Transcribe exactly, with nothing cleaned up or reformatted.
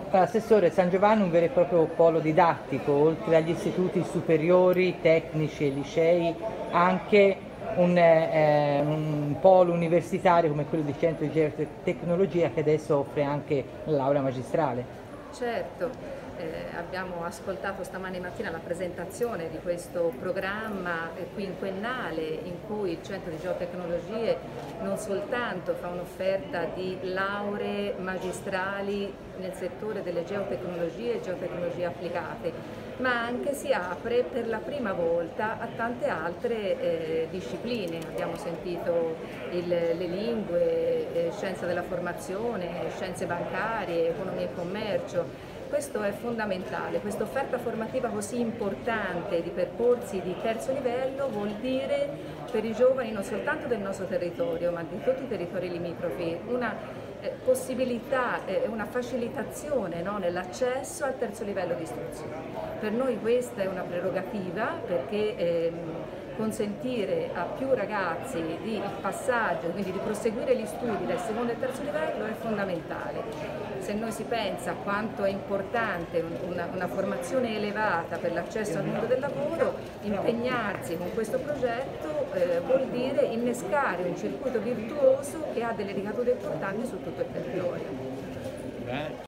Assessore, San Giovanni è un vero e proprio polo didattico, oltre agli istituti superiori, tecnici e licei, anche un, eh, un polo universitario come quello di Centro di Geotecnologia che adesso offre anche la laurea magistrale. Certo, eh, abbiamo ascoltato stamani mattina la presentazione di questo programma eh, quinquennale in cui il Centro di Geotecnologie non soltanto fa un'offerta di lauree magistrali nel settore delle geotecnologie e geotecnologie applicate, ma anche si apre per la prima volta a tante altre eh, discipline. Abbiamo sentito il, le lingue, eh, scienza della formazione, scienze bancarie, economia e commercio. Questo è fondamentale, questa offerta formativa così importante di percorsi di terzo livello vuol dire per i giovani non soltanto del nostro territorio ma di tutti i territori limitrofi una eh, possibilità e eh, una facilitazione, no, nell'accesso al terzo livello di istruzione. Per noi questa è una prerogativa perché ehm, consentire a più ragazzi di il passaggio, quindi di proseguire gli studi dal secondo e terzo livello è fondamentale. Se noi si pensa a quanto è importante una, una formazione elevata per l'accesso al mondo del lavoro, impegnarsi con questo progetto eh, vuol dire innescare un circuito virtuoso che ha delle ricadute importanti su tutto il territorio.